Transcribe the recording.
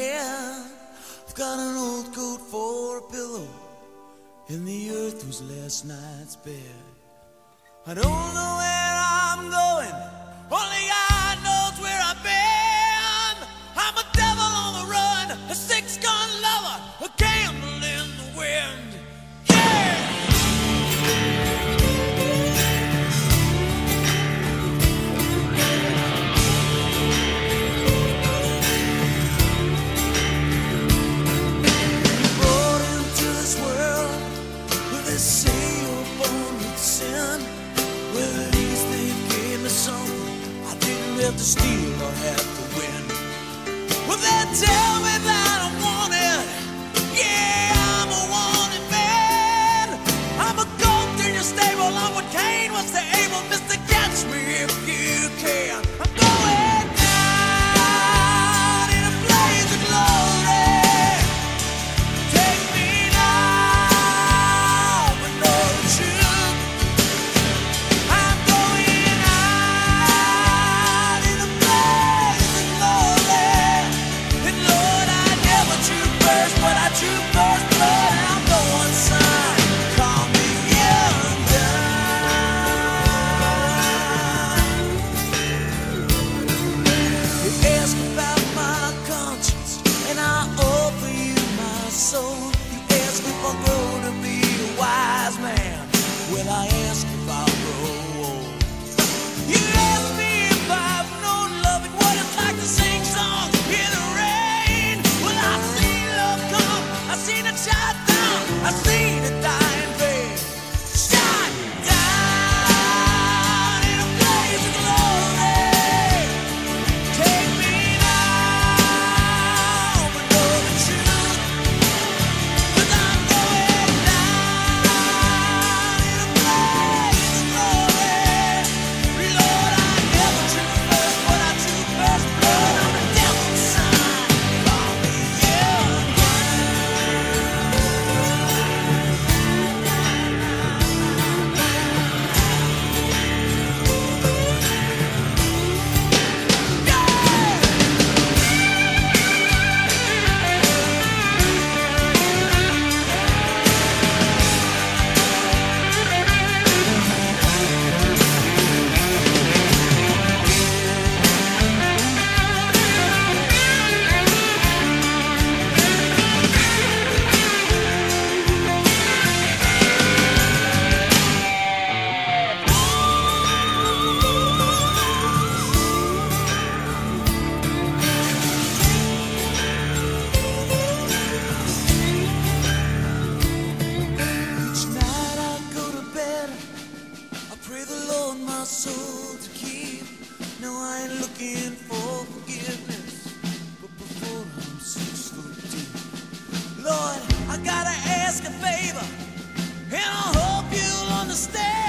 hair. I've got an old coat for a pillow, and the earth was last night's bed. I don't know where I'm going, only God knows where I've been. I'm a devil on the run, a six-gun lover, a candle in the wind. Yeah! They say you're born with sin. Well, at least they gave me something I didn't have to steal or have to win. Well, they tell me that I'm wanted. Yeah, I'm a wanted man. I'm a goat in your stable. I'm what Cain was to Abel. Mister, catch me if you can. I'm going down in a blaze of glory. Take me soul to keep. No, I ain't looking for forgiveness, but before I'm 6 foot deep, Lord, I gotta ask a favor, and I hope you'll understand.